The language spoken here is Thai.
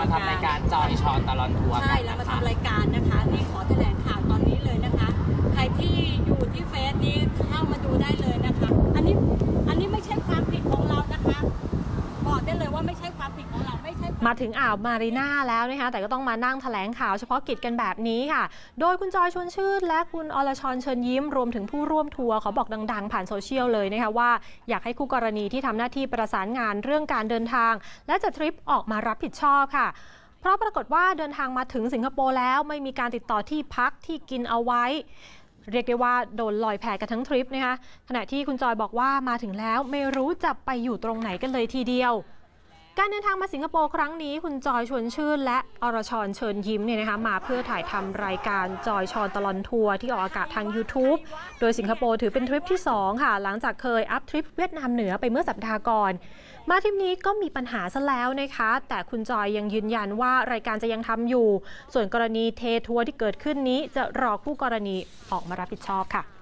มาทำรายการจอยชอนตลอดทัวร์ใช่แล้วมาทำรายการนะคะนี่ขอแถลงข่าวตอนนี้เลยนะคะใครที่อยู่ที่เฟซนี้เข้ามาดูได้เลยนะคะอันนี้ไม่ใช่ความผิดของเรานะคะบอกได้เลยว่าไม่ใช่ความผิดของเราไม่ใช่มาถึงอ่าวมารีน่าแล้วนะคะแต่ก็ต้องมานั่งแถลงข่าวเฉพาะกิจกันแบบนี้ค่ะโดยคุณจอยชวนชื่นและคุณอรชรเชิญยิ้มรวมถึงผู้ร่วมทัวร์เขาบอกดังๆผ่านโซเชียลเลยนะคะว่าอยากให้คู่กรณีที่ทำหน้าที่ประสานงานเรื่องการเดินทางและจัดทริปออกมารับผิดชอบค่ะเพราะปรากฏว่าเดินทางมาถึงสิงคโปร์แล้วไม่มีการติดต่อที่พักที่กินเอาไว้เรียกได้ว่าโดนลอยแพกันทั้งทริปนะคะขณะที่คุณจอยบอกว่ามาถึงแล้วไม่รู้จะไปอยู่ตรงไหนกันเลยทีเดียวการเดินทางมาสิงคโปร์ครั้งนี้คุณจอยชวนชื่นและอรชรเชิญยิ้มเนี่ยนะคะมาเพื่อถ่ายทำรายการจอยชอนตลอนทัวร์ที่ออกอากาศทาง YouTube โดยสิงคโปร์ถือเป็นทริปที่2ค่ะหลังจากเคยอัพทริปเวียดนามเหนือไปเมื่อสัปดาห์ก่อนมาทริปนี้ก็มีปัญหาซะแล้วนะคะแต่คุณจอยยังยืนยันว่ารายการจะยังทำอยู่ส่วนกรณีเททัวร์ที่เกิดขึ้นนี้จะรอคู่กรณีออกมารับผิดชอบค่ะ